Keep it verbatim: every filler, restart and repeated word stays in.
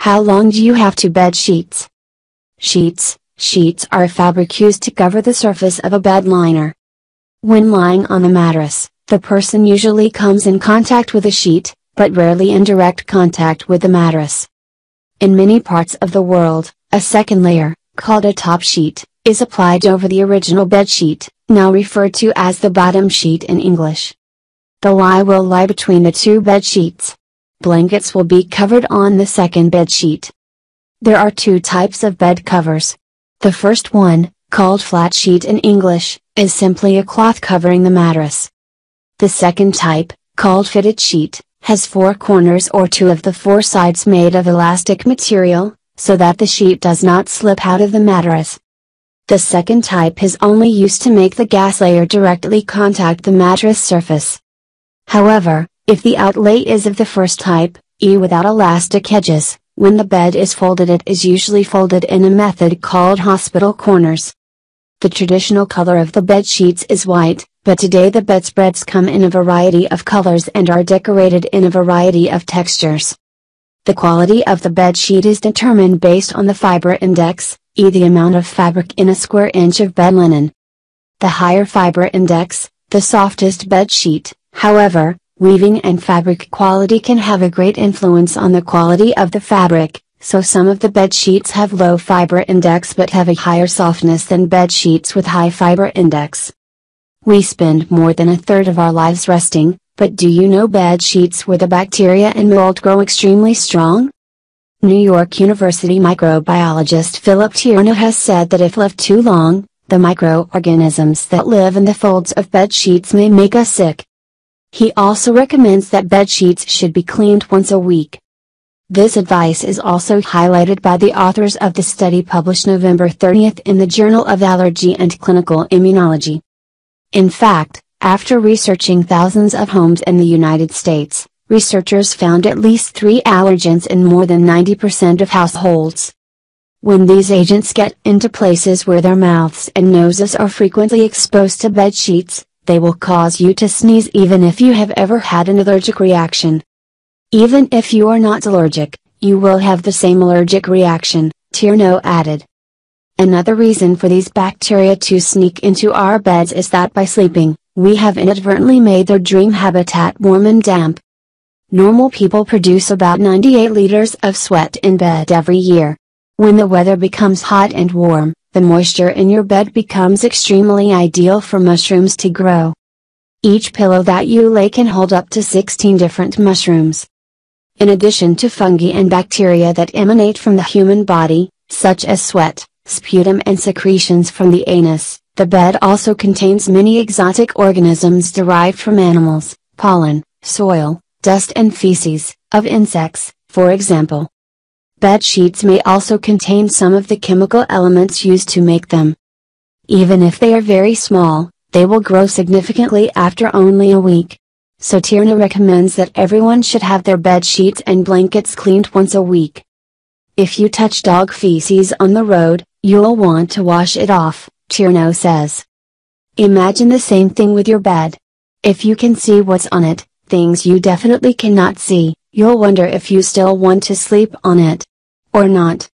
How long do you have to bed sheets? Sheets. Sheets are a fabric used to cover the surface of a bed liner. When lying on a mattress, the person usually comes in contact with a sheet, but rarely in direct contact with the mattress. In many parts of the world, a second layer, called a top sheet, is applied over the original bed sheet, now referred to as the bottom sheet in English. The lie will lie between the two bed sheets. Blankets will be covered on the second bed sheet. There are two types of bed covers. The first one, called flat sheet in English, is simply a cloth covering the mattress. The second type, called fitted sheet, has four corners or two of the four sides made of elastic material, so that the sheet does not slip out of the mattress. The second type is only used to make the gas layer directly contact the mattress surface. However, if the outlay is of the first type, e without elastic edges, when the bed is folded it is usually folded in a method called hospital corners. The traditional color of the bed sheets is white, but today the bedspreads come in a variety of colors and are decorated in a variety of textures. The quality of the bed sheet is determined based on the fiber index, E the amount of fabric in a square inch of bed linen. The higher fiber index, the softest bed sheet. However, weaving and fabric quality can have a great influence on the quality of the fabric, so some of the bed sheets have low fiber index but have a higher softness than bed sheets with high fiber index. We spend more than a third of our lives resting, but do you know bed sheets where the bacteria and mold grow extremely strong? New York University microbiologist Philip Tierney has said that if left too long, the microorganisms that live in the folds of bed sheets may make us sick. He also recommends that bed sheets should be cleaned once a week. This advice is also highlighted by the authors of the study published November thirtieth in the Journal of Allergy and Clinical Immunology. In fact, after researching thousands of homes in the United States, researchers found at least three allergens in more than ninety percent of households. When these agents get into places where their mouths and noses are frequently exposed to bed sheets, they will cause you to sneeze even if you have ever had an allergic reaction. Even if you are not allergic, you will have the same allergic reaction, Tierney added. Another reason for these bacteria to sneak into our beds is that by sleeping, we have inadvertently made their dream habitat warm and damp. Normal people produce about ninety-eight liters of sweat in bed every year. When the weather becomes hot and warm, the moisture in your bed becomes extremely ideal for mushrooms to grow. Each pillow that you lay can hold up to sixteen different mushrooms. In addition to fungi and bacteria that emanate from the human body, such as sweat, sputum and secretions from the anus, the bed also contains many exotic organisms derived from animals, pollen, soil, dust and feces, of insects, for example. Bed sheets may also contain some of the chemical elements used to make them. Even if they are very small, they will grow significantly after only a week. So Tierney recommends that everyone should have their bed sheets and blankets cleaned once a week. If you touch dog feces on the road, you'll want to wash it off, Tierney says. Imagine the same thing with your bed. If you can see what's on it, things you definitely cannot see, you'll wonder if you still want to sleep on it. Or not.